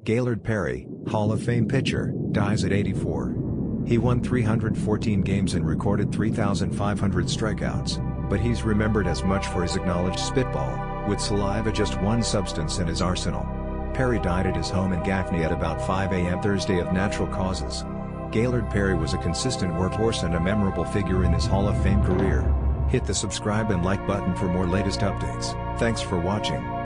Gaylord Perry, Hall of Fame pitcher, dies at 84. He won 314 games and recorded 3,500 strikeouts, but he's remembered as much for his acknowledged spitball, with saliva just one substance in his arsenal. Perry died at his home in Gaffney at about 5 a.m. Thursday of natural causes. Gaylord Perry was a consistent workhorse and a memorable figure in his Hall of Fame career. Hit the subscribe and like button for more latest updates. Thanks for watching.